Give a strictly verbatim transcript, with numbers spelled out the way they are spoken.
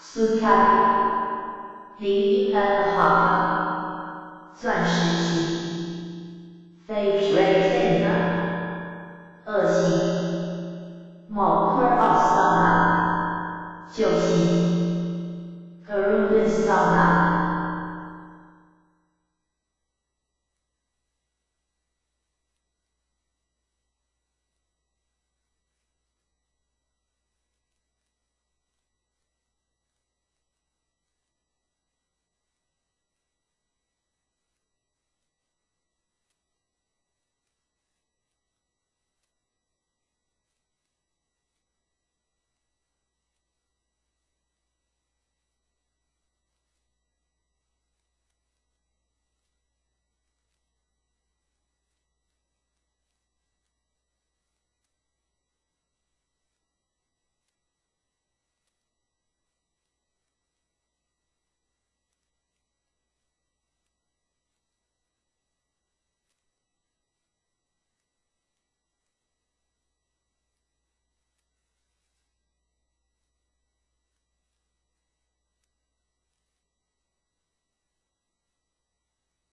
Sukari 零 and 好钻石级 Favorite 二型 Motor of Sauna 九型 Peruvian Sauna